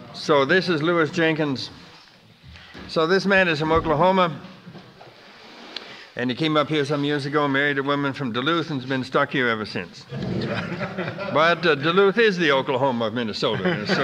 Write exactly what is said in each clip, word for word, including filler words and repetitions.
So this is Lewis Jenkins. So this man is from Oklahoma, and he came up here some years ago, married a woman from Duluth, and's been stuck here ever since. But uh, Duluth is the Oklahoma of Minnesota.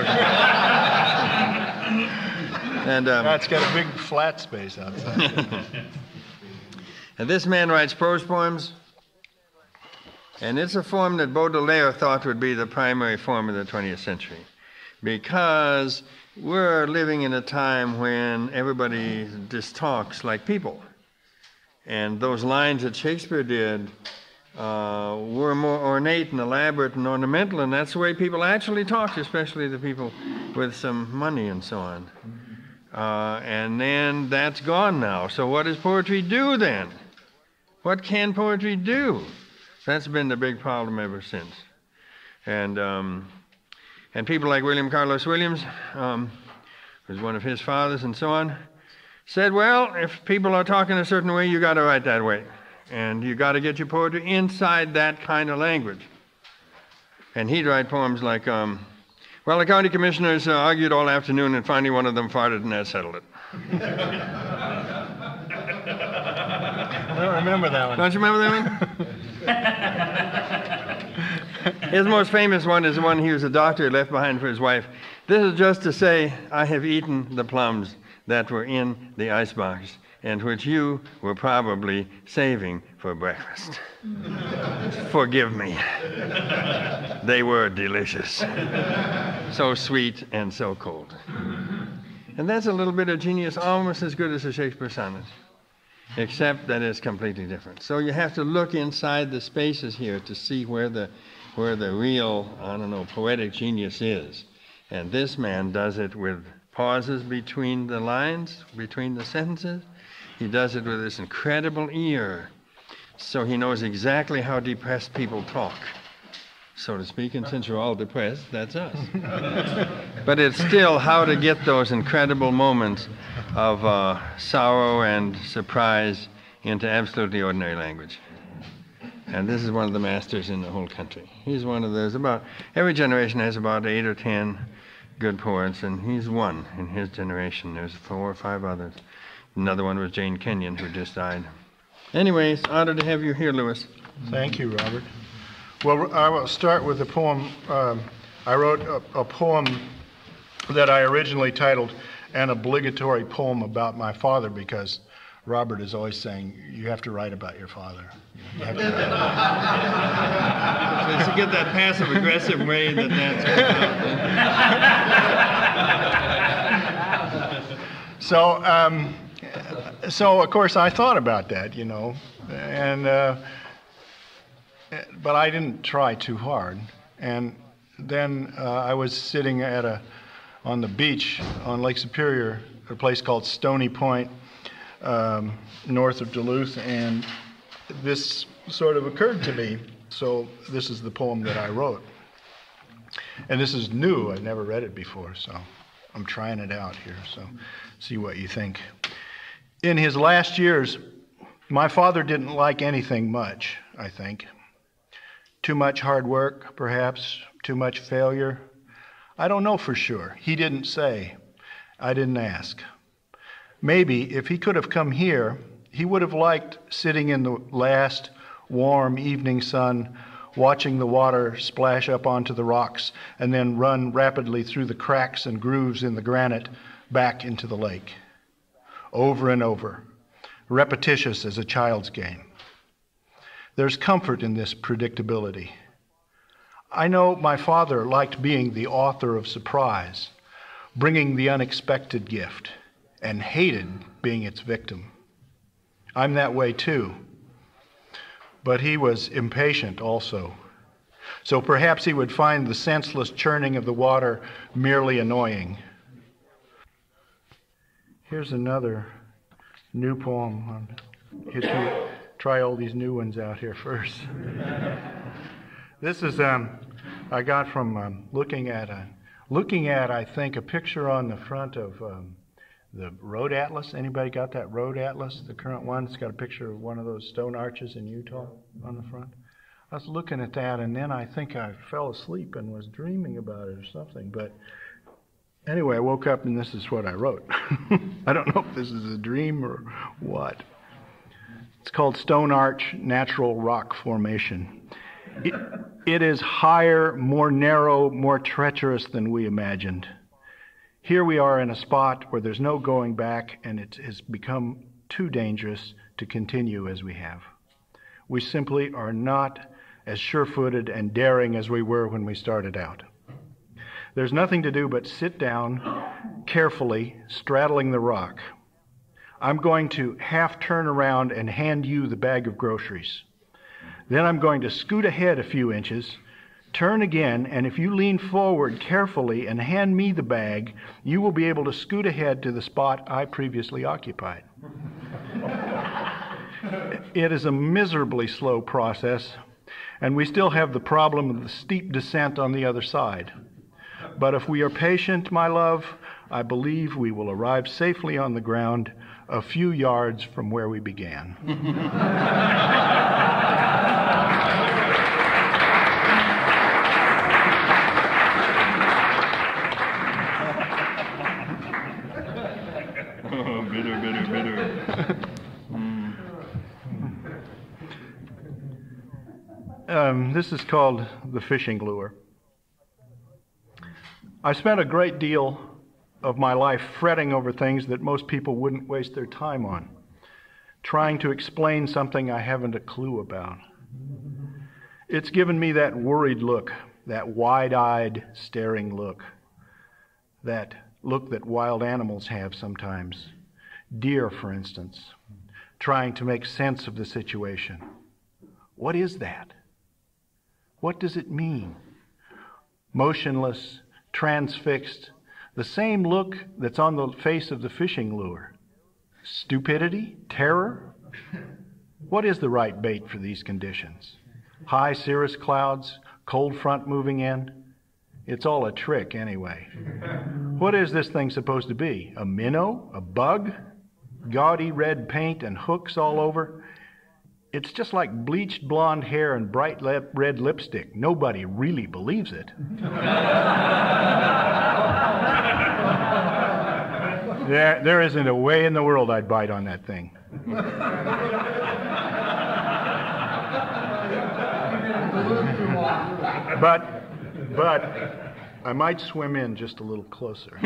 and um, yeah, it's got a big flat space outside. And this man writes prose poems, and it's a form that Baudelaire thought would be the primary form of the twentieth century, because we're living in a time when everybody just talks like people. And those lines that Shakespeare did uh, were more ornate and elaborate and ornamental, and that's the way people actually talked, especially the people with some money and so on. Uh, and then that's gone now. So what does poetry do then? What can poetry do? That's been the big problem ever since. And um, and people like William Carlos Williams, um, who's one of his fathers and so on, said, well, if people are talking a certain way, you got to write that way. And you got to get your poetry inside that kind of language. And he'd write poems like, um, well, the county commissioners uh, argued all afternoon, and finally one of them farted, and that settled it. I don't remember that one. Don't you remember that one? His most famous one is the one he was a doctor left behind for his wife. This is just to say, I have eaten the plums that were in the icebox, and which you were probably saving for breakfast. Forgive me. They were delicious. So sweet and so cold. And that's a little bit of genius, almost as good as a Shakespeare sonnet, except that it's completely different. So you have to look inside the spaces here to see where the, where the real, I don't know, poetic genius is. And this man does it with pauses between the lines, between the sentences. He does it with this incredible ear. So he knows exactly how depressed people talk, so to speak. And since you're all depressed, that's us. But it's still how to get those incredible moments of uh, sorrow and surprise into absolutely ordinary language. And this is one of the masters in the whole country. He's one of those. About every generation has about eight or ten good poets, and he's one in his generation. There's four or five others. Another one was Jane Kenyon, who just died. Anyways, honored to have you here, Lewis. Thank you, Robert. Well, I will start with a poem. Um, I wrote a, a poem that I originally titled An Obligatory Poem About My Father, because Robert is always saying, you have to write about your father. You have to write It's to get that passive-aggressive way that that's about. so, um, so, of course, I thought about that, you know, and uh, but I didn't try too hard. And then uh, I was sitting at a on the beach on Lake Superior, a place called Stony Point, um, north of Duluth, and this sort of occurred to me. So this is the poem that I wrote. And this is new. I've never read it before, so I'm trying it out here. So see what you think. In his last years, my father didn't like anything much, I think. Too much hard work, perhaps. Too much failure. I don't know for sure. He didn't say. I didn't ask. Maybe if he could have come here, he would have liked sitting in the last warm evening sun, watching the water splash up onto the rocks and then run rapidly through the cracks and grooves in the granite back into the lake. Over and over, repetitious as a child's game. There's comfort in this predictability. I know my father liked being the author of surprise, bringing the unexpected gift, and hated being its victim. I'm that way too. But he was impatient also. So perhaps he would find the senseless churning of the water merely annoying. Here's another new poem. I'll try all these new ones out here first. This is um, I got from um, looking at a looking at I think a picture on the front of um, the road atlas. Anybody got that road atlas? The current one. It's got a picture of one of those stone arches in Utah on the front. I was looking at that, and then I think I fell asleep and was dreaming about it or something. But Anyway, I woke up and this is what I wrote. I don't know if this is a dream or what. It's called Stone Arch Natural Rock Formation. It, it is higher, more narrow, more treacherous than we imagined. Here we are in a spot where there's no going back, and it has become too dangerous to continue as we have. We simply are not as sure-footed and daring as we were when we started out. There's nothing to do but sit down carefully, straddling the rock. I'm going to half turn around and hand you the bag of groceries. Then I'm going to scoot ahead a few inches, turn again, and if you lean forward carefully and hand me the bag, you will be able to scoot ahead to the spot I previously occupied. It is a miserably slow process, and we still have the problem of the steep descent on the other side. But if we are patient, my love, I believe we will arrive safely on the ground a few yards from where we began. Oh, bitter, bitter, bitter. Mm. Um, this is called the fishing lure. I spent a great deal of my life fretting over things that most people wouldn't waste their time on, trying to explain something I haven't a clue about. It's given me that worried look, that wide-eyed, staring look, that look that wild animals have sometimes. Deer, for instance, trying to make sense of the situation. What is that? What does it mean? Motionless, transfixed, the same look that's on the face of the fishing lure. Stupidity? Terror? What is the right bait for these conditions? High cirrus clouds, cold front moving in? It's all a trick anyway. What is this thing supposed to be? A minnow? A bug? Gaudy red paint and hooks all over? It's just like bleached blonde hair and bright lip, red lipstick. Nobody really believes it. there, there isn't a way in the world I'd bite on that thing. but, but I might swim in just a little closer.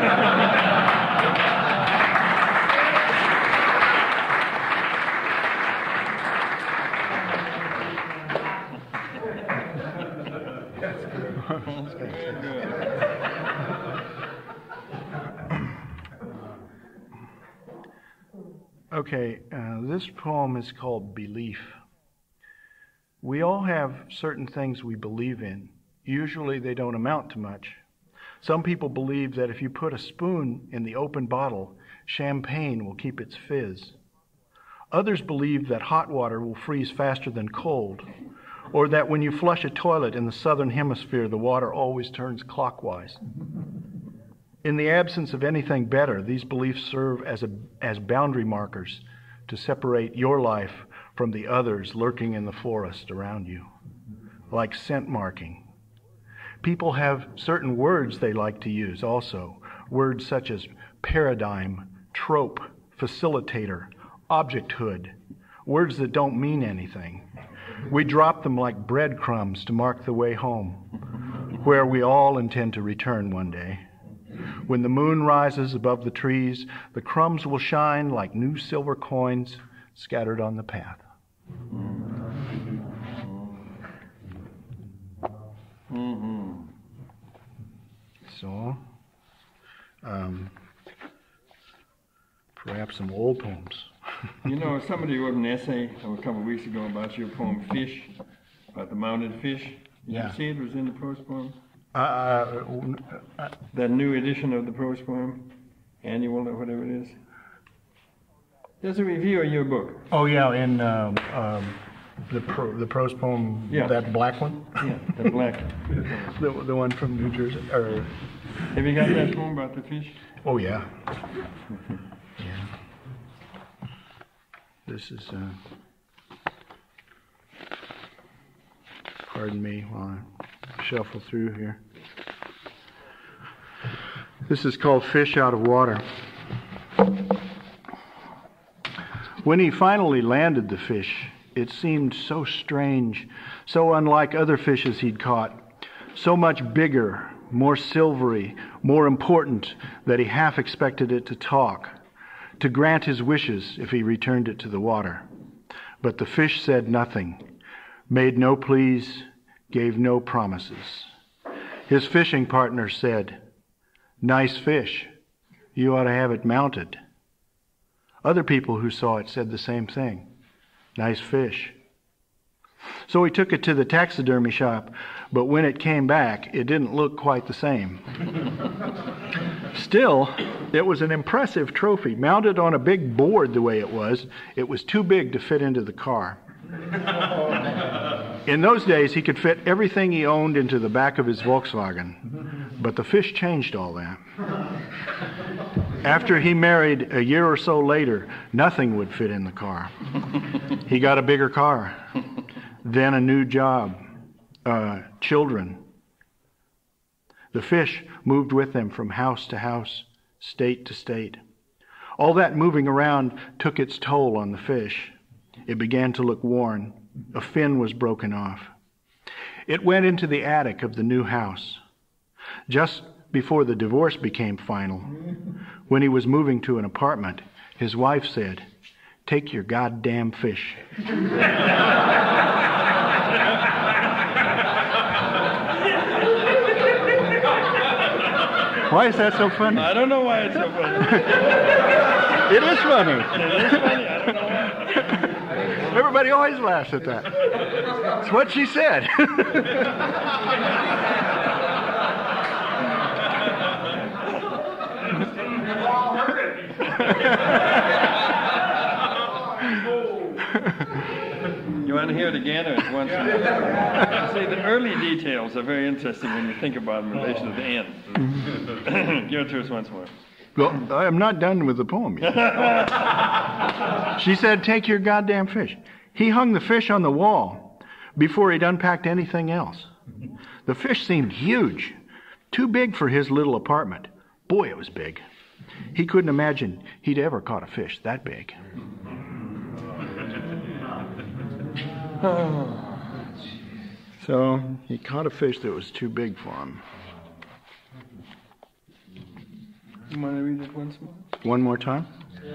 Okay, uh, this poem is called Belief. We all have certain things we believe in. Usually they don't amount to much. Some people believe that if you put a spoon in the open bottle, champagne will keep its fizz. Others believe that hot water will freeze faster than cold, or that when you flush a toilet in the southern hemisphere, the water always turns clockwise. In the absence of anything better, these beliefs serve as a, as boundary markers to separate your life from the others lurking in the forest around you, like scent marking. People have certain words they like to use also, words such as paradigm, trope, facilitator, objecthood, words that don't mean anything. We drop them like breadcrumbs to mark the way home, where we all intend to return one day. When the moon rises above the trees, the crumbs will shine like new silver coins scattered on the path. Mm-hmm. So, um, perhaps some old poems. You know, somebody wrote an essay a couple of weeks ago about your poem Fish, about the mounted fish. Did Yeah. you see it? It was in the prose poem? Uh, uh, uh, That new edition of the prose poem, annual or whatever it is. There's a review of your book. oh yeah, in um, um, the pro, the prose poem, Yeah. that black one, Yeah, the black. the the one from New Jersey. Or, Have you got that poem about the fish? oh yeah, yeah. This is. Uh, pardon me while I shuffle through here. This is called Fish Out of Water. When he finally landed the fish, it seemed so strange, so unlike other fishes he'd caught, so much bigger, more silvery, more important, that he half expected it to talk, to grant his wishes if he returned it to the water. But the fish said nothing, made no pleas, gave no promises. His fishing partner said, "Nice fish. You ought to have it mounted." Other people who saw it said the same thing. "Nice fish." So he took it to the taxidermy shop, but when it came back, it didn't look quite the same. Still, it was an impressive trophy, mounted on a big board the way it was. It was too big to fit into the car. In those days, he could fit everything he owned into the back of his Volkswagen, but the fish changed all that. After he married a year or so later, nothing would fit in the car. He got a bigger car, then a new job, uh, children. The fish moved with them from house to house, state to state. All that moving around took its toll on the fish. It began to look worn. A fin was broken off. It went into the attic of the new house. Just before the divorce became final, when he was moving to an apartment, his wife said, "Take your goddamn fish." Why is that so funny? I don't know why it's so funny. It is funny. It is funny. I don't know why. Everybody always laughs at that. It's what she said. You want to hear it again, or it's once more? See, the early details are very interesting when you think about them in relation to the end. Give it to us once more. Well, I am not done with the poem yet. She said, "Take your goddamn fish." He hung the fish on the wall before he'd unpacked anything else. The fish seemed huge, too big for his little apartment. Boy, it was big. He couldn't imagine he'd ever caught a fish that big. So he caught a fish that was too big for him. You want to read it once more? One more time?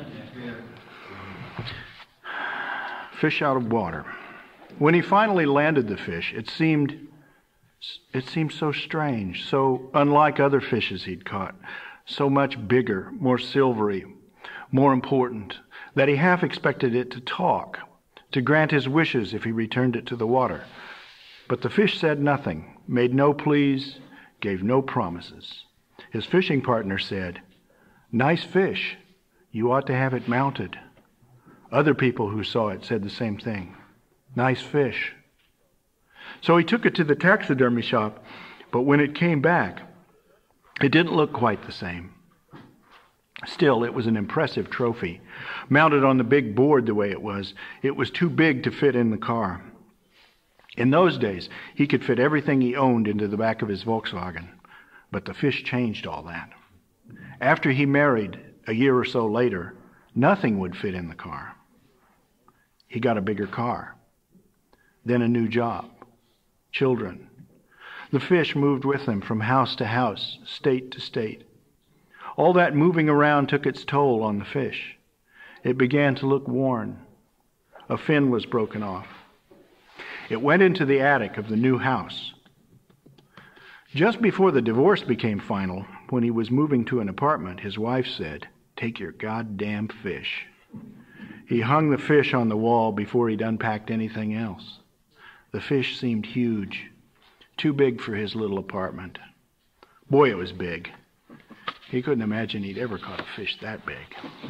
Fish out of water. When he finally landed the fish, it seemed it seemed so strange, so unlike other fishes he'd caught, so much bigger, more silvery, more important, that he half expected it to talk, to grant his wishes if he returned it to the water. But the fish said nothing, made no pleas, gave no promises. His fishing partner said, "Nice fish. You ought to have it mounted." Other people who saw it said the same thing. "Nice fish." So he took it to the taxidermy shop, but when it came back, it didn't look quite the same. Still, it was an impressive trophy. Mounted on the big board the way it was, it was too big to fit in the car. In those days, he could fit everything he owned into the back of his Volkswagen, but the fish changed all that. After he married, a year or so later, nothing would fit in the car. He got a bigger car, then a new job, children. The fish moved with him from house to house, state to state. All that moving around took its toll on the fish. It began to look worn. A fin was broken off. It went into the attic of the new house. Just before the divorce became final, when he was moving to an apartment, his wife said, "Take your goddamn fish." He hung the fish on the wall before he'd unpacked anything else. The fish seemed huge, too big for his little apartment. Boy, it was big. He couldn't imagine he'd ever caught a fish that big.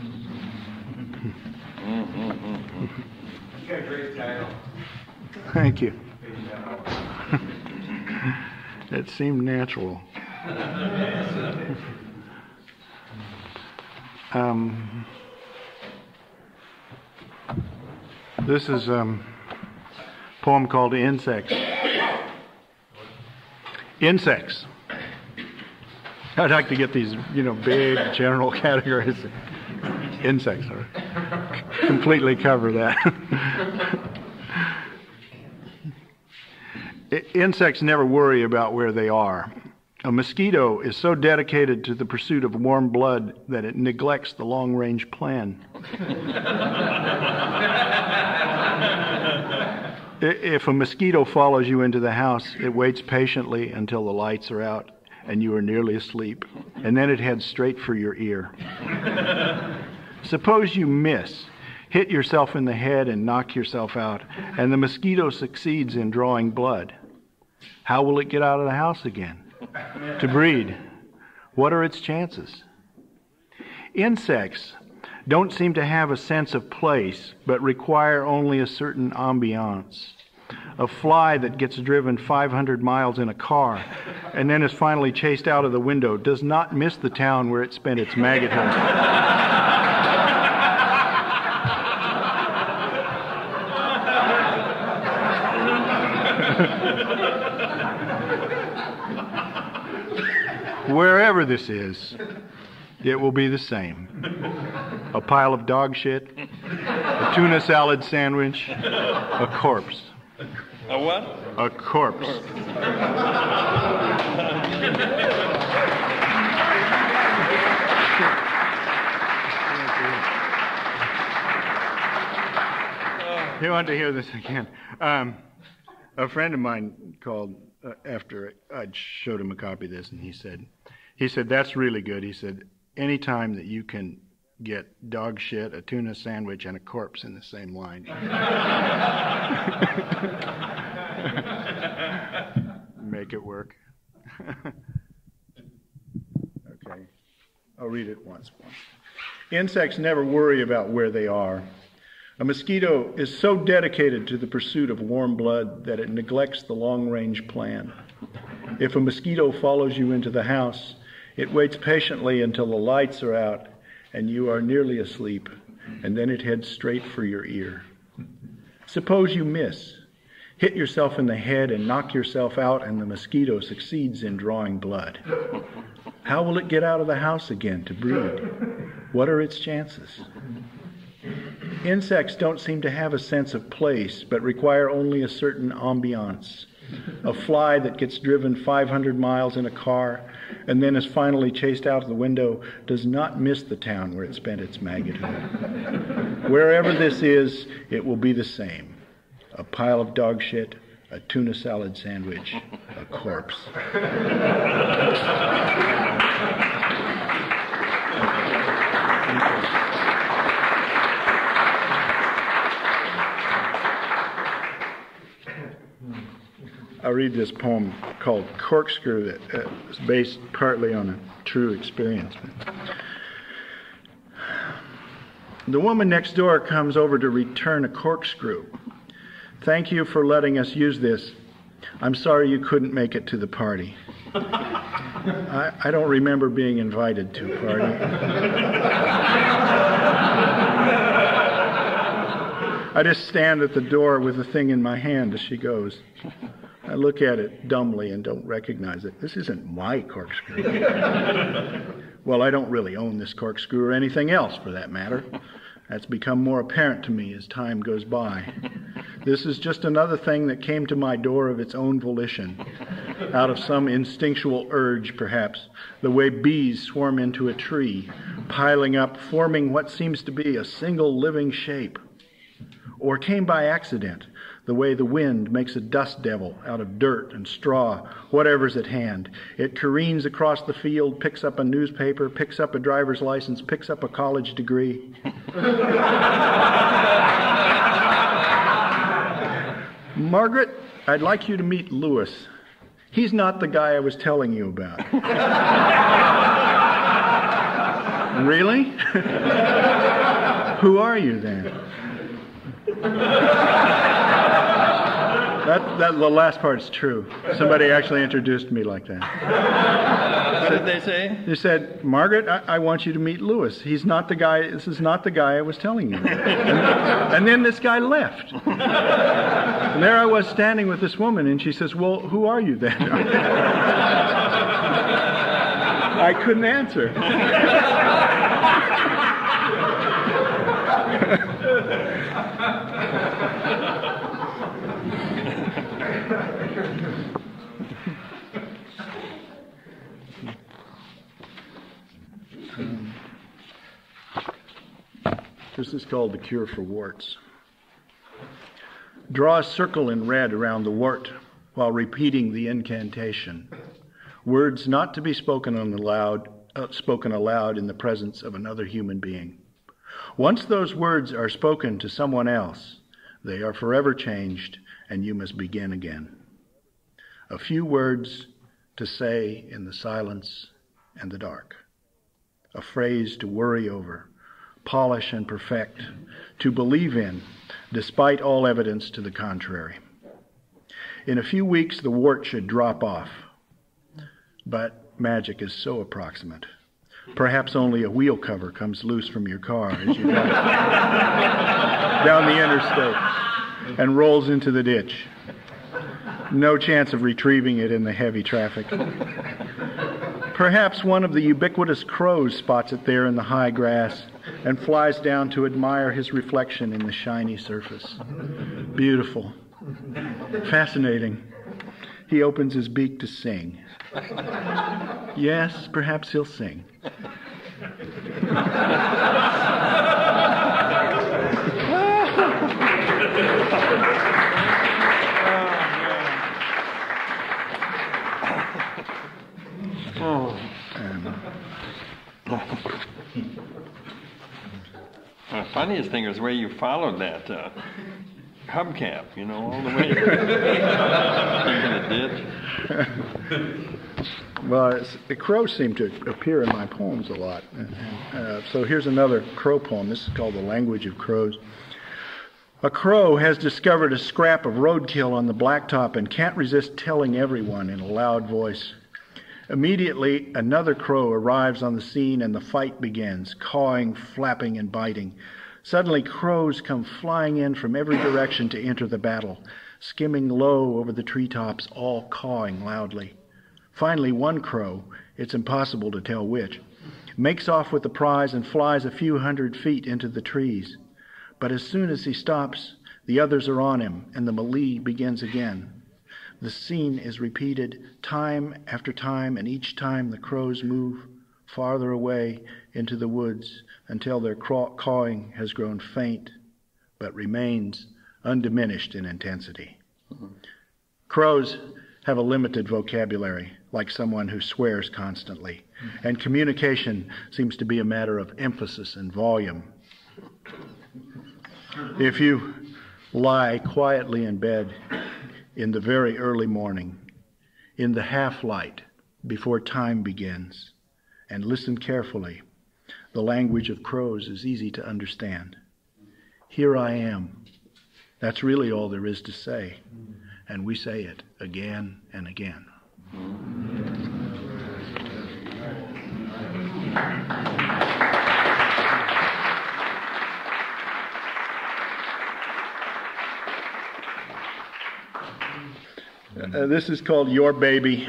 You got a great title. Thank you. It seemed natural. Um, this is a um, poem called Insects. Insects. I'd like to get these, you know, big general categories. Insects are completely cover that. Insects never worry about where they are. A mosquito is so dedicated to the pursuit of warm blood that it neglects the long-range plan. If a mosquito follows you into the house, it waits patiently until the lights are out and you are nearly asleep, and then it heads straight for your ear. Suppose you miss, hit yourself in the head and knock yourself out, and the mosquito succeeds in drawing blood. How will it get out of the house again to breed? What are its chances? Insects don't seem to have a sense of place, but require only a certain ambiance. A fly that gets driven five hundred miles in a car and then is finally chased out of the window does not miss the town where it spent its maggothood. Wherever this is, it will be the same. A pile of dog shit, a tuna salad sandwich, a corpse. A what? A corpse. You want to hear this again? Um, a friend of mine called uh, after I showed him a copy of this, and he said, he said, that's really good. He said, anytime that you can get dog shit, a tuna sandwich, and a corpse in the same line. Make it work. Okay. I'll read it once more. Insects never worry about where they are. A mosquito is so dedicated to the pursuit of warm blood that it neglects the long-range plan. If a mosquito follows you into the house, it waits patiently until the lights are out and you are nearly asleep, and then it heads straight for your ear. Suppose you miss, hit yourself in the head and knock yourself out, and the mosquito succeeds in drawing blood. How will it get out of the house again to breed? What are its chances? Insects don't seem to have a sense of place, but require only a certain ambiance. A fly that gets driven five hundred miles in a car and then is finally chased out of the window does not miss the town where it spent its maggothood. Wherever this is, it will be the same. A pile of dog shit, a tuna salad sandwich, a corpse. I'll read this poem called Corkscrew that uh, is based partly on a true experience. The woman next door comes over to return a corkscrew. Thank you for letting us use this. I'm sorry you couldn't make it to the party. I, I don't remember being invited to a party. I just stand at the door with the thing in my hand as she goes. I look at it dumbly and don't recognize it. This isn't my corkscrew. Well, I don't really own this corkscrew or anything else for that matter. That's become more apparent to me as time goes by. This is just another thing that came to my door of its own volition, out of some instinctual urge, perhaps, the way bees swarm into a tree, piling up, forming what seems to be a single living shape. Or came by accident, the way the wind makes a dust devil out of dirt and straw, whatever's at hand. It careens across the field, picks up a newspaper, picks up a driver's license, picks up a college degree. Margaret, I'd like you to meet Lewis. He's not the guy I was telling you about. Really? Who are you then? That, that the last part's true. Somebody actually introduced me like that. What did they say? They said, Margaret, I, I want you to meet Lewis. He's not the guy, this is not the guy I was telling you about. And, and then this guy left. And there I was standing with this woman, and she says, well, who are you then? I couldn't answer. um, this is called the cure for warts. Draw a circle in red around the wart while repeating the incantation. Words not to be spoken aloud, uh, spoken aloud in the presence of another human being. Once those words are spoken to someone else, they are forever changed, and you must begin again. A few words to say in the silence and the dark. A phrase to worry over, polish and perfect, to believe in, despite all evidence to the contrary. In a few weeks, the wart should drop off. But magic is so approximate. Perhaps only a wheel cover comes loose from your car as you drive down the interstate and rolls into the ditch. No chance of retrieving it in the heavy traffic. Perhaps one of the ubiquitous crows spots it there in the high grass and flies down to admire his reflection in the shiny surface. Beautiful. Fascinating. He opens his beak to sing. Yes, perhaps he'll sing. Oh. The funniest thing is the way you followed that uh, hubcap, you know, all the way into the ditch. Well, it's, the crows seem to appear in my poems a lot. Uh, so here's another crow poem. This is called The Language of Crows. A crow has discovered a scrap of roadkill on the blacktop and can't resist telling everyone in a loud voice. Immediately, another crow arrives on the scene and the fight begins, cawing, flapping, and biting. Suddenly, crows come flying in from every direction to enter the battle, skimming low over the treetops, all cawing loudly. Finally, one crow, it's impossible to tell which, makes off with the prize and flies a few hundred feet into the trees. But as soon as he stops, the others are on him, and the melee begins again. The scene is repeated time after time, and each time the crows move farther away into the woods until their cawing has grown faint, but remains undiminished in intensity. Mm-hmm. Crows have a limited vocabulary, like someone who swears constantly, mm-hmm. and communication seems to be a matter of emphasis and volume. If you lie quietly in bed in the very early morning, in the half-light before time begins, and listen carefully, the language of crows is easy to understand. Here I am. That's really all there is to say, and we say it again and again. Uh, this is called Your Baby.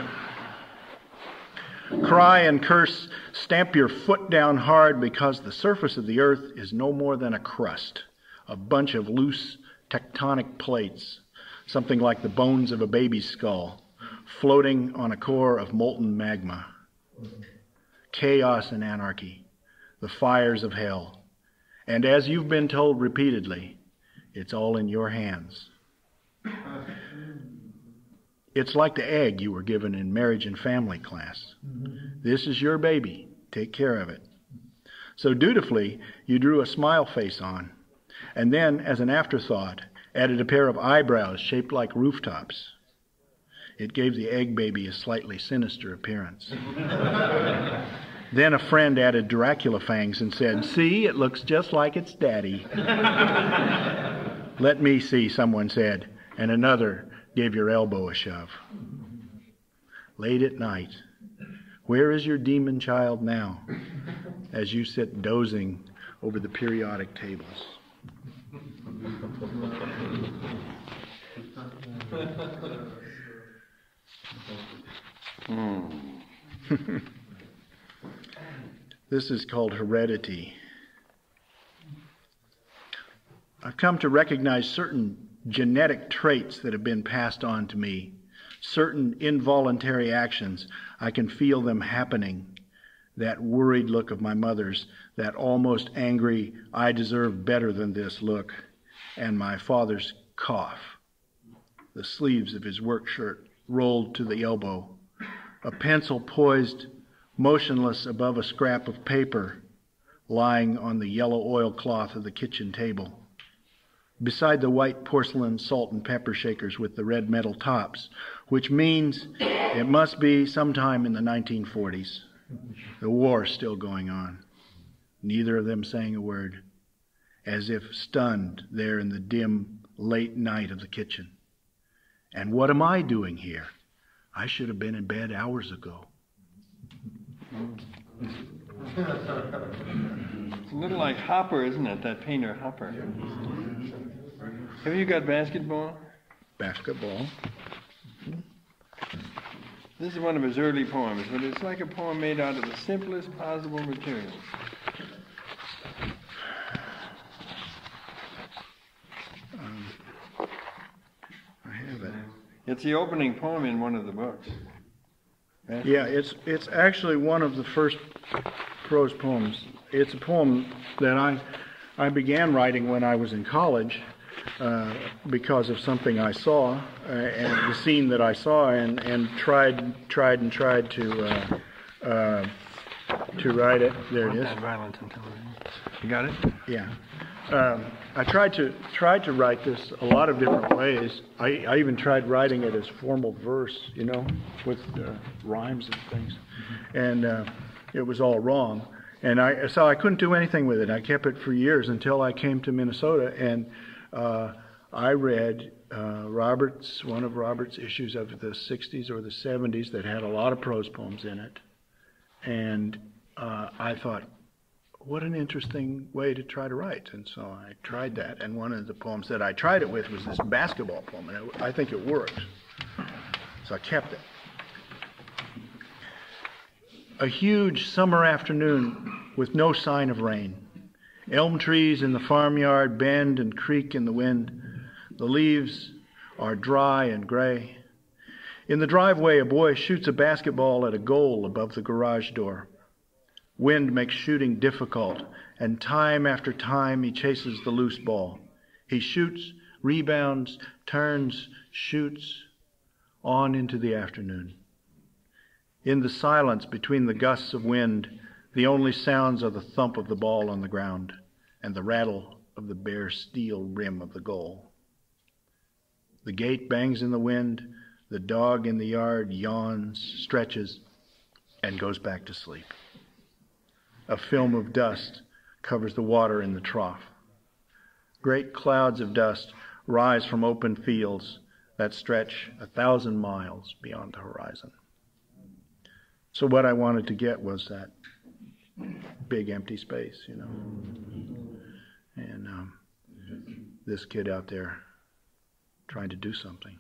Cry and curse, stamp your foot down hard, because the surface of the earth is no more than a crust, a bunch of loose tectonic plates, something like the bones of a baby's skull, floating on a core of molten magma. Chaos and anarchy, the fires of hell. And as you've been told repeatedly, it's all in your hands. It's like the egg you were given in marriage and family class. This is your baby. Take care of it. So dutifully, you drew a smile face on, and then, as an afterthought, added a pair of eyebrows shaped like rooftops. It gave the egg baby a slightly sinister appearance. Then a friend added Dracula fangs and said, "See, it looks just like its daddy." "Let me see," someone said, and another gave your elbow a shove. Late at night, where is your demon child now, as you sit dozing over the periodic tables? This is called heredity. I've come to recognize certain genetic traits that have been passed on to me, certain involuntary actions. I can feel them happening. That worried look of my mother's, that almost angry, I deserve better than this look, and my father's cough, the sleeves of his work shirt rolled to the elbow, a pencil poised motionless above a scrap of paper lying on the yellow oilcloth of the kitchen table. Beside the white porcelain salt and pepper shakers with the red metal tops, which means it must be sometime in the nineteen forties. The war still going on. Neither of them saying a word, as if stunned there in the dim, late night of the kitchen. And what am I doing here? I should have been in bed hours ago. It's a little like Hopper, isn't it? That painter Hopper. Have you got basketball? Basketball. This is one of his early poems, but it's like a poem made out of the simplest possible materials. Um, I have it. It's the opening poem in one of the books. Yeah, it's it's actually one of the first prose poems. It's a poem that I I began writing when I was in college uh, because of something I saw uh, and the scene that I saw, and, and tried tried and tried to uh, uh, to write it. There it is. Violence and television. You got it? Yeah. Um, I tried to tried to write this a lot of different ways. I, I even tried writing it as formal verse, you know, with uh, rhymes and things, and uh, it was all wrong. And I so I couldn't do anything with it. I kept it for years until I came to Minnesota, and uh, I read uh, Robert's one of Robert's issues of the sixties or the seventies that had a lot of prose poems in it, and uh, I thought, what an interesting way to try to write. And so I tried that. And one of the poems that I tried it with was this basketball poem. And it, I think it worked. So I kept it. A huge summer afternoon with no sign of rain. Elm trees in the farmyard bend and creak in the wind. The leaves are dry and gray. In the driveway, a boy shoots a basketball at a goal above the garage door. Wind makes shooting difficult, and time after time he chases the loose ball. He shoots, rebounds, turns, shoots, on into the afternoon. In the silence between the gusts of wind, the only sounds are the thump of the ball on the ground and the rattle of the bare steel rim of the goal. The gate bangs in the wind, the dog in the yard yawns, stretches, and goes back to sleep. A film of dust covers the water in the trough. Great clouds of dust rise from open fields that stretch a thousand miles beyond the horizon. So what I wanted to get was that big empty space, you know. And um, this kid out there trying to do something.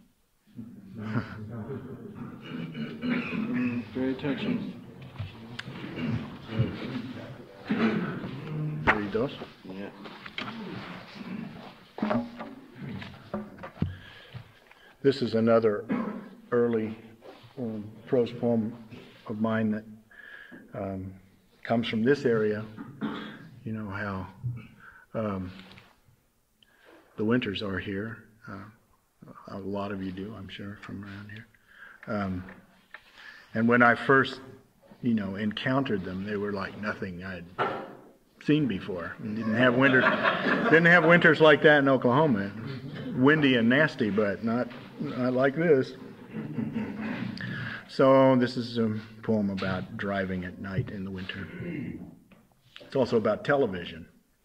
Very touching. There he does. Yeah. This is another early um, prose poem of mine that um, comes from this area. You know how um, the winters are here. Uh, a lot of you do, I'm sure, from around here. Um, and when I first, you know, encountered them, they were like nothing I'd seen before. And didn't have winters, didn't have winters like that in Oklahoma. Windy and nasty, but not, not like this. So this is a poem about driving at night in the winter. It's also about television.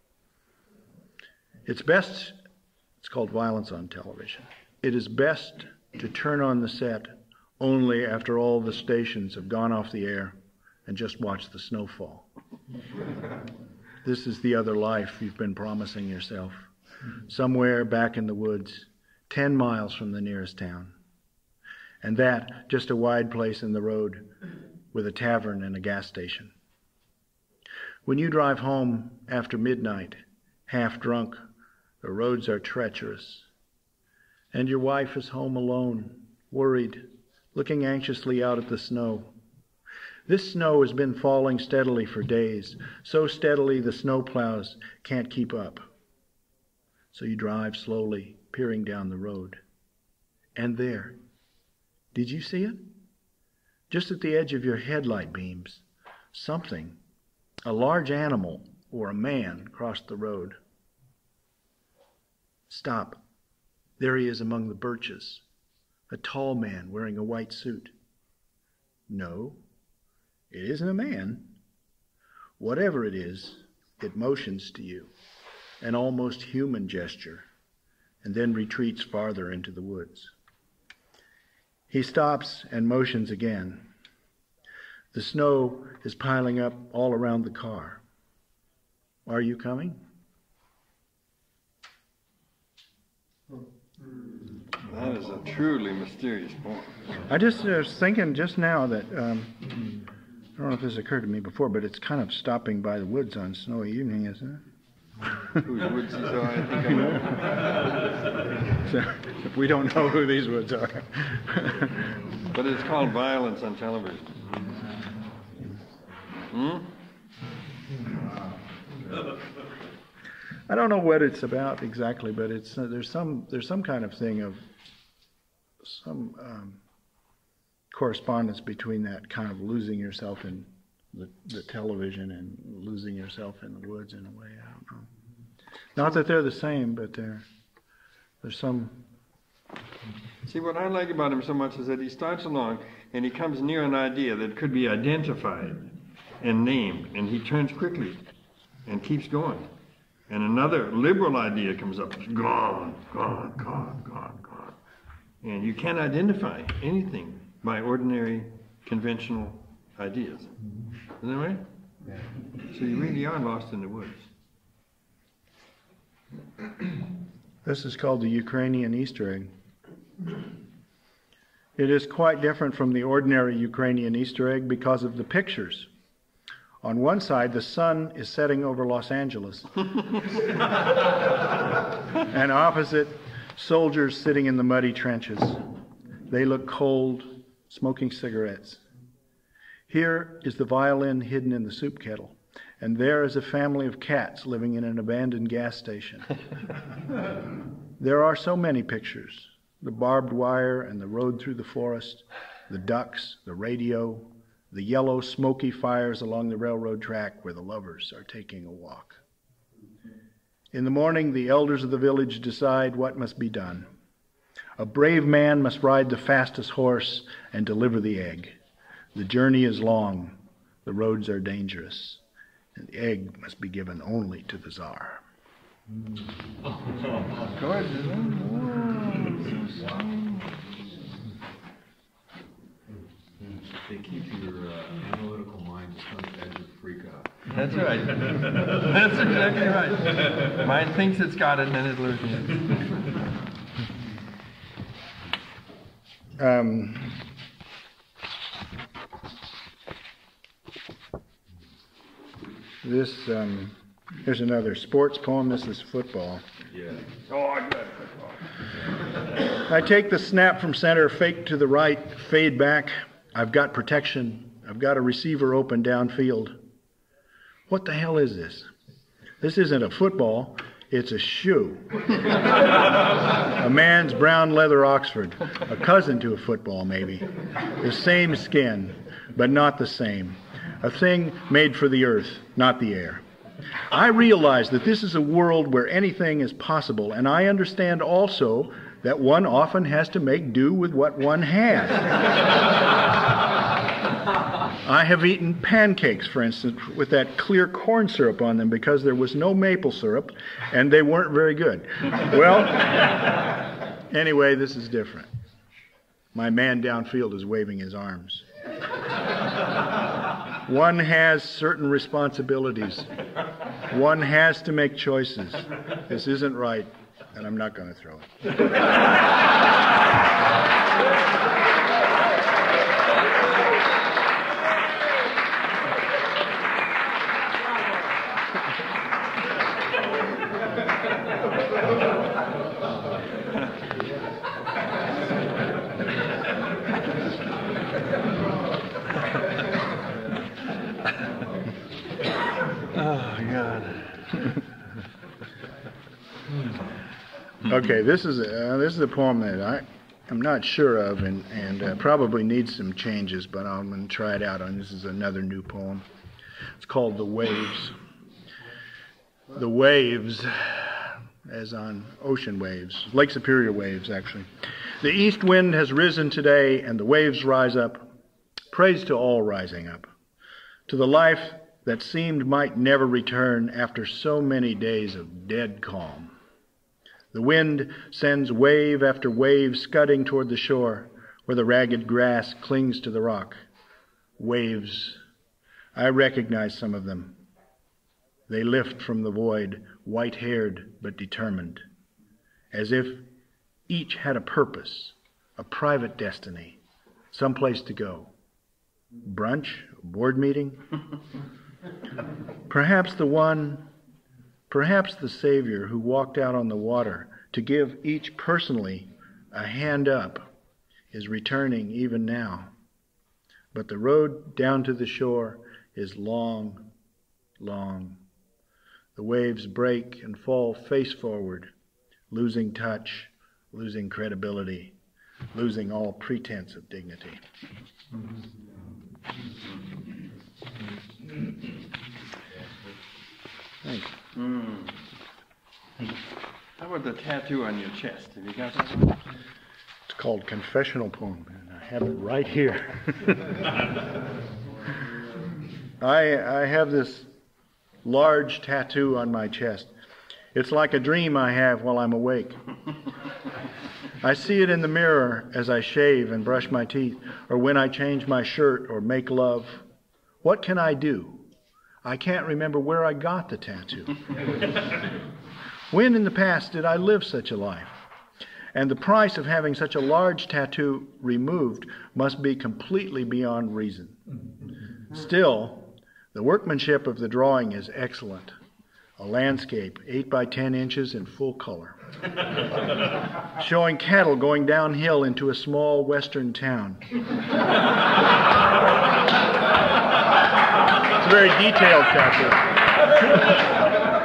It's best, it's called Violence on Television. It is best to turn on the set only after all the stations have gone off the air and just watch the snowfall. This is the other life you've been promising yourself, somewhere back in the woods, ten miles from the nearest town. And that, just a wide place in the road with a tavern and a gas station. When you drive home after midnight, half drunk, the roads are treacherous, and your wife is home alone, worried, looking anxiously out at the snow. This snow has been falling steadily for days, so steadily the snowplows can't keep up. So you drive slowly, peering down the road. And there, did you see it? Just at the edge of your headlight beams, something, a large animal or a man, crossed the road. Stop. There he is among the birches, a tall man wearing a white suit. No, it isn't a man. Whatever it is, it motions to you, an almost human gesture, and then retreats farther into the woods. He stops and motions again. The snow is piling up all around the car. Are you coming? That is a truly mysterious poem. I just uh, was thinking just now that, um, I don't know if this occurred to me before, but it's kind of stopping by the woods on snowy evening, isn't it? Whose woods these are, I think I know. So, if we don't know who these woods are. But it's called Violence on Television. Hmm? I don't know what it's about exactly, but it's uh, there's some there's some kind of thing of some um, correspondence between that kind of losing yourself in the, the television and losing yourself in the woods in a way. I don't know. Not that they're the same, but they're, there's some. See, what I like about him so much is that he starts along and he comes near an idea that could be identified and named, and he turns quickly and keeps going. And another liberal idea comes up. It's gone, gone, gone, gone, gone. And you can't identify anything by ordinary, conventional ideas. Isn't that right? Yeah. So you really are lost in the woods. This is called the Ukrainian Easter egg. It is quite different from the ordinary Ukrainian Easter egg because of the pictures. On one side, the sun is setting over Los Angeles. And opposite, soldiers sitting in the muddy trenches. They look cold, smoking cigarettes. Here is the violin hidden in the soup kettle. And there is a family of cats living in an abandoned gas station. There are so many pictures. The barbed wire and the road through the forest, the ducks, the radio, the yellow smoky fires along the railroad track where the lovers are taking a walk. In the morning, the elders of the village decide what must be done. A brave man must ride the fastest horse and deliver the egg. The journey is long, the roads are dangerous, and the egg must be given only to the Tsar. Gorgeous, huh? They keep your uh, analytical mind just on the edge of freak out. That's right. That's exactly right. Mine thinks it's got it, and then it loses it. Um, this, um, here's another sports poem. This is football. Yeah. Oh, I got football. I take the snap from center, fake to the right, fade back. I've got protection. I've got a receiver open downfield. What the hell is this? This isn't a football. It's a shoe. A man's brown leather Oxford. A cousin to a football, maybe. The same skin, but not the same. A thing made for the earth, not the air. I realize that this is a world where anything is possible, and I understand also that one often has to make do with what one has. I have eaten pancakes, for instance, with that clear corn syrup on them because there was no maple syrup, and they weren't very good. Well, anyway, this is different. My man downfield is waving his arms. One has certain responsibilities. One has to make choices. This isn't right, and I'm not going to throw it. Oh, God. Okay, this is a, uh, this is a poem that I am not sure of and, and uh, probably needs some changes, but I'm going to try it out. And this is another new poem. It's called The Waves. The waves, as on ocean waves, Lake Superior waves, actually. The east wind has risen today, and the waves rise up. Praise to all rising up, to the life that seemed might never return after so many days of dead calm. The wind sends wave after wave scudding toward the shore, where the ragged grass clings to the rock. Waves, I recognize some of them. They lift from the void, white-haired but determined, as if each had a purpose, a private destiny, someplace to go. Brunch, a board meeting? Perhaps the one, perhaps the Savior who walked out on the water to give each personally a hand up is returning even now. But the road down to the shore is long, long. The waves break and fall face forward, losing touch, losing credibility, losing all pretense of dignity. Thanks. Mm. How about the tattoo on your chest? Have you got that one? It's called Confessional Poem, and I have it right here. I I have this large tattoo on my chest. It's like a dream I have while I'm awake. I see it in the mirror as I shave and brush my teeth, or when I change my shirt or make love. What can I do? I can't remember where I got the tattoo. When in the past did I live such a life? And the price of having such a large tattoo removed must be completely beyond reason. Still, the workmanship of the drawing is excellent. A landscape, eight by ten inches in full color, showing cattle going downhill into a small western town. It's a very detailed tattoo.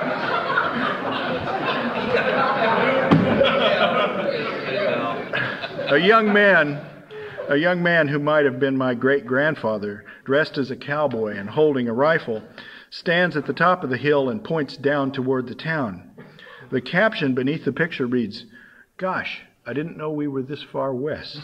A young man, a young man who might have been my great-grandfather, dressed as a cowboy and holding a rifle, stands at the top of the hill and points down toward the town. The caption beneath the picture reads, "Gosh, I didn't know we were this far west."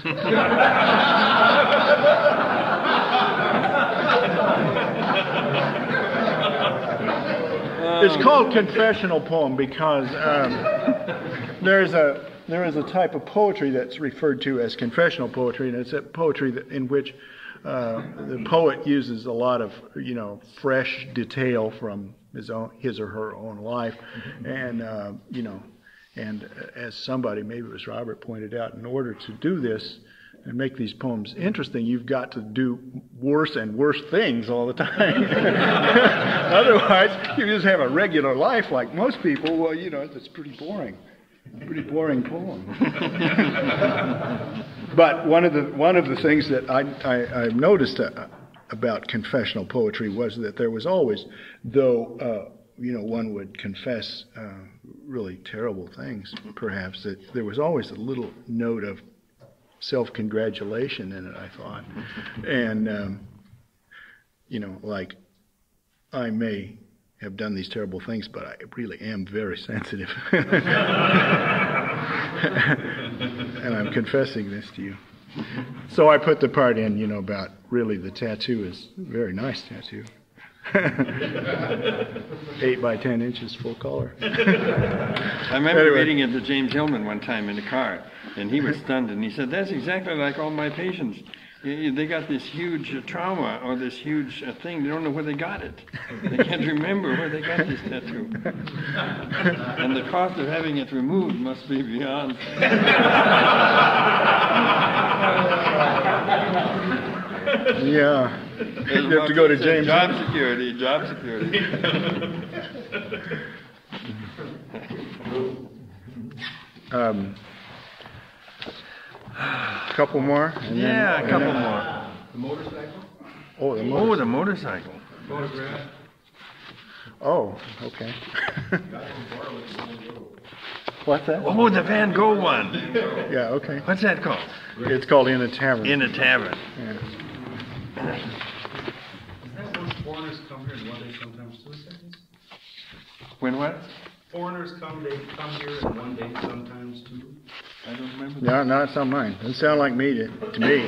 It's called Confessional Poem because um, there's a there is a type of poetry that's referred to as confessional poetry, and it's a poetry that, in which uh, the poet uses a lot of, you know, fresh detail from his own, his or her own life, and uh, you know, and as somebody, maybe it was Robert, pointed out, in order to do this and make these poems interesting, you've got to do worse and worse things all the time. Otherwise, you just have a regular life like most people. Well, you know, it's pretty boring. Pretty boring poem. But one of the one of the things that I, I, I noticed uh, about confessional poetry was that there was always, though uh, you know, one would confess uh, really terrible things, perhaps, that there was always a little note of self-congratulation in it, I thought. And um, you know, like, I may have done these terrible things, but I really am very sensitive. And I'm confessing this to you. So I put the part in, you know, about really the tattoo is a very nice tattoo. Eight by ten inches, full color. I remember Anyway. reading it to James Hillman one time in the car, and he was stunned, and he said, "That's exactly like all my patients. They got this huge uh, trauma or this huge uh, thing. They don't know where they got it. They can't remember where they got this tattoo. And the cost of having it removed must be beyond." Yeah. You have to go to James. Job security, job security. Um, a couple more? And Yeah, then, a couple and then, more. The motorcycle? Oh, the Oh, motor- the motorcycle. Photograph? Oh, okay. What's that? Oh, the Van Gogh one. Yeah, okay. What's that called? It's called In a Tavern. In a Tavern. Yeah. Is that when foreigners come here and one day sometimes two seconds? When what? Foreigners come, they come here and one day sometimes two. I don't remember. No, no, it's not mine. Doesn't sound like me to, to me.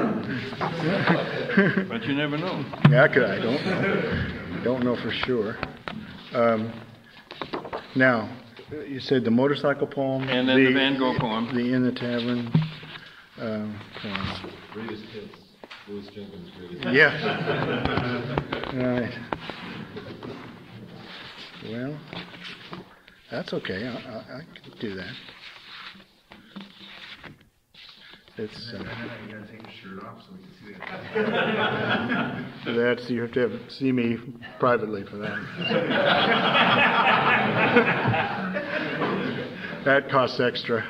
But you never know. Yeah, I could. I don't know. Don't know for sure. Um, now, you said the motorcycle poem, And then the Van Gogh poem. the In the Tavern um, poem. Greatest hits, Louis Jenkins' greatest hits. Yeah. Right. Well, that's okay. I, I, I can do that. It's uh, You gotta take your shirt off so we can see that. that's you have to have, see me privately for that. That costs extra.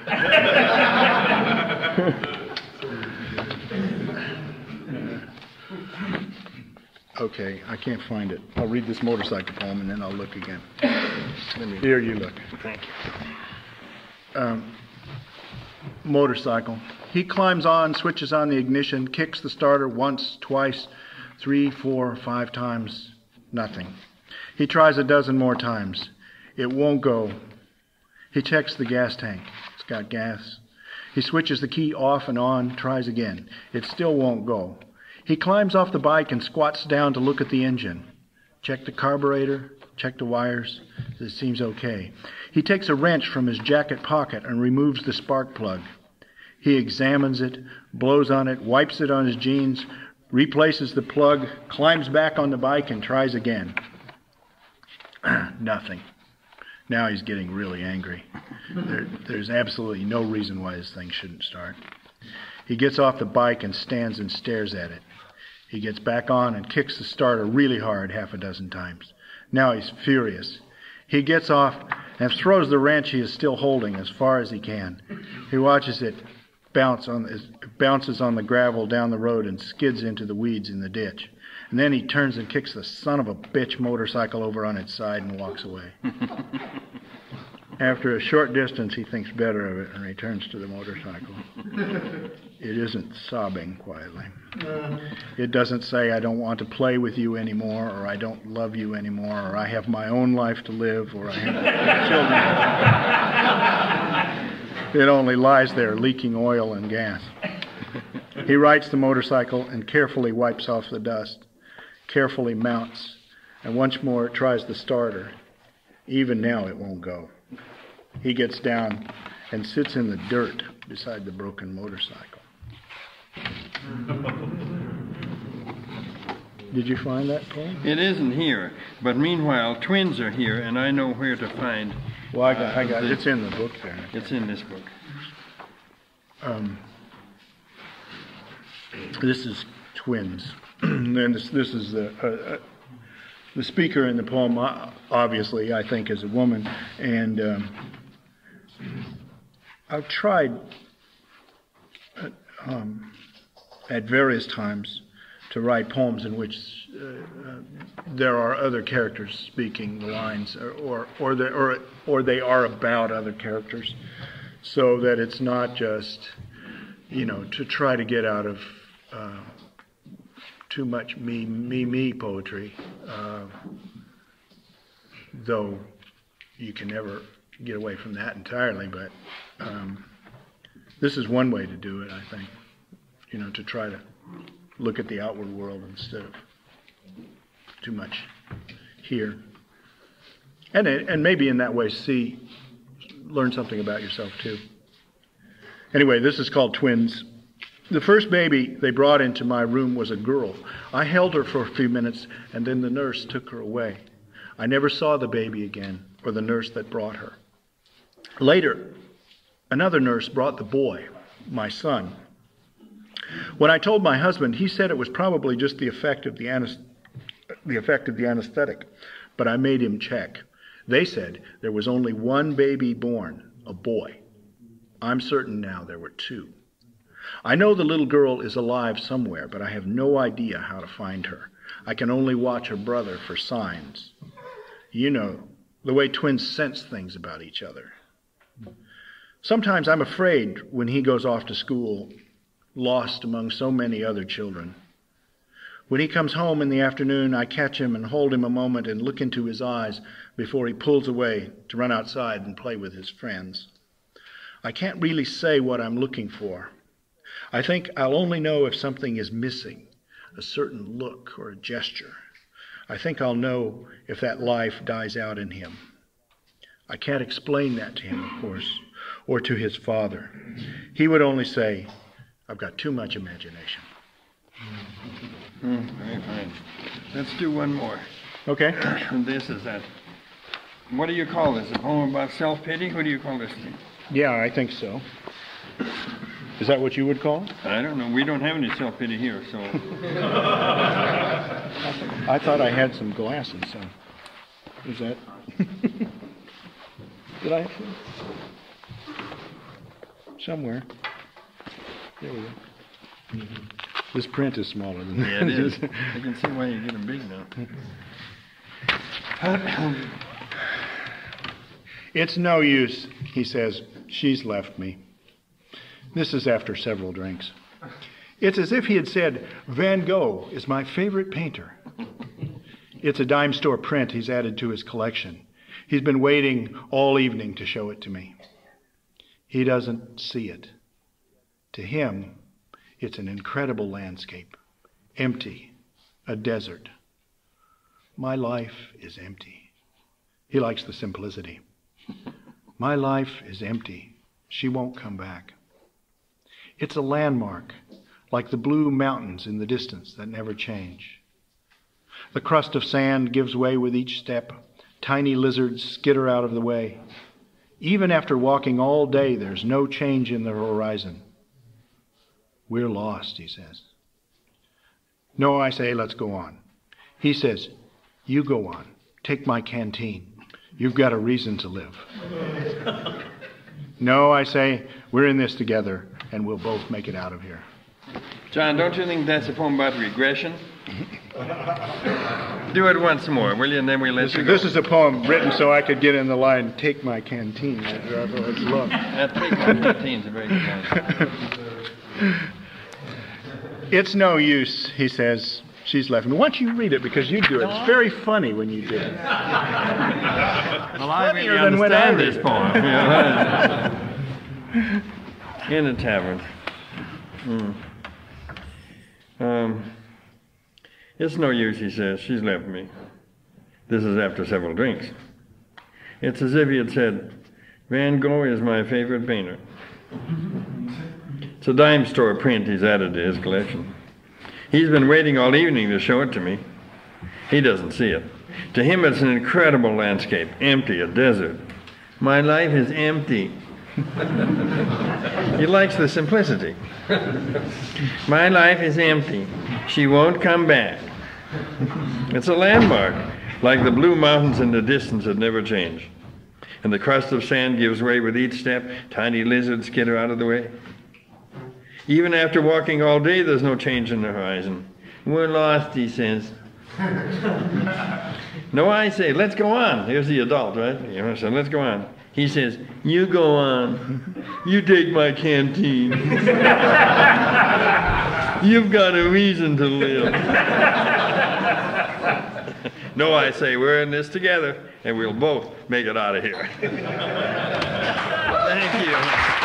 Okay, I can't find it. I'll read this motorcycle poem and then I'll look again. Here, you look. Thank you. Um, motorcycle. He climbs on, switches on the ignition, kicks the starter once, twice, three, four, five times. Nothing. He tries a dozen more times. It won't go. He checks the gas tank. It's got gas. He switches the key off and on, tries again. It still won't go. He climbs off the bike and squats down to look at the engine. Check the carburetor, check the wires. It seems okay. He takes a wrench from his jacket pocket and removes the spark plug. He examines it, blows on it, wipes it on his jeans, replaces the plug, climbs back on the bike and tries again. Nothing. Now he's getting really angry. There, there's absolutely no reason why this thing shouldn't start. He gets off the bike and stands and stares at it. He gets back on and kicks the starter really hard half a dozen times. Now he's furious. He gets off and throws the wrench he is still holding as far as he can. He watches it bounce on, it bounces on the gravel down the road and skids into the weeds in the ditch. And then he turns and kicks the son of a bitch motorcycle over on its side and walks away. After a short distance, he thinks better of it and returns to the motorcycle. It isn't sobbing quietly. It doesn't say, I don't want to play with you anymore, or I don't love you anymore, or I have my own life to live, or I have children. It only lies there, leaking oil and gas. He rights the motorcycle and carefully wipes off the dust, carefully mounts, and once more tries the starter. Even now it won't go. He gets down and sits in the dirt beside the broken motorcycle. Did you find that poem? It isn't here, but meanwhile, twins are here, and I know where to find. Well, I got, I got it. It's in the book there. It's in this book. Um, this is twins, and this this is the uh, uh, the speaker in the poem. Obviously, I think is a woman, and um, I've tried uh, um, at various times to write poems in which uh, uh, there are other characters speaking the lines, or or or, the, or or they are about other characters, so that it's not just, you know, to try to get out of uh, too much me me me poetry, uh, though you can never get away from that entirely. But um, this is one way to do it, I think. You know, to try to look at the outward world instead of too much here, and and maybe in that way see, learn something about yourself too. Anyway, this is called Twins. The first baby they brought into my room was a girl. I held her for a few minutes, and then the nurse took her away. I never saw the baby again, or the nurse that brought her. Later, another nurse brought the boy, my son. When I told my husband, he said it was probably just the effect of the, anes- the effect of the anesthetic, but I made him check. They said there was only one baby born, a boy. I'm certain now there were two. I know the little girl is alive somewhere, but I have no idea how to find her. I can only watch her brother for signs. You know, the way twins sense things about each other. Sometimes I'm afraid when he goes off to school, lost among so many other children. When he comes home in the afternoon, I catch him and hold him a moment and look into his eyes before he pulls away to run outside and play with his friends. I can't really say what I'm looking for. I think I'll only know if something is missing, a certain look or a gesture. I think I'll know if that life dies out in him. I can't explain that to him, of course, or to his father. He would only say, I've got too much imagination. Mm, very fine. Let's do one more. Okay. And this is that. What do you call this? A poem about self-pity? What do you call this thing? Yeah, I think so. Is that what you would call it? I don't know. We don't have any self-pity here, so. I thought I had some glasses. So. Is that? Did I have some? Somewhere. There we go. Mm-hmm. This print is smaller than that. Yeah, it is. I can see why you get them big now. It's no use, he says. She's left me. This is after several drinks. It's as if he had said, Van Gogh is my favorite painter. It's a dime store print he's added to his collection. He's been waiting all evening to show it to me. He doesn't see it. To him, it's an incredible landscape, empty, a desert. My life is empty. He likes the simplicity. My life is empty. She won't come back. It's a landmark, like the blue mountains in the distance that never change. The crust of sand gives way with each step. Tiny lizards skitter out of the way. Even after walking all day, there's no change in the horizon. We're lost, he says. No, I say, let's go on. He says, you go on. Take my canteen. You've got a reason to live. No, I say, we're in this together, and we'll both make it out of here. John, don't you think that's a poem about regression? Do it once more, will you, and then we'll let This, you go. this is a poem written so I could get in the line, take my canteen. Let's look. That take my canteen's a very good line. It's no use, he says. She's left me. Why don't you read it, because you do it. It's very funny when you do it. Well, I really than when I understand read this it. poem. Yeah. In a tavern. Mm. Um, it's no use, he says. She's left me. This is after several drinks. It's as if he had said, Van Gogh is my favorite painter. It's a dime store print he's added to his collection. He's been waiting all evening to show it to me. He doesn't see it. To him, it's an incredible landscape, empty, a desert. My life is empty. He likes the simplicity. My life is empty. She won't come back. It's a landmark, like the blue mountains in the distance that never change. And the crust of sand gives way with each step. Tiny lizards skitter out of the way. Even after walking all day, there's no change in the horizon. We're lost, he says. No, I say, let's go on. Here's the adult, right? You know, so let's go on. He says, you go on. You take my canteen. You've got a reason to live. No, I say, we're in this together, and we'll both make it out of here. Thank you.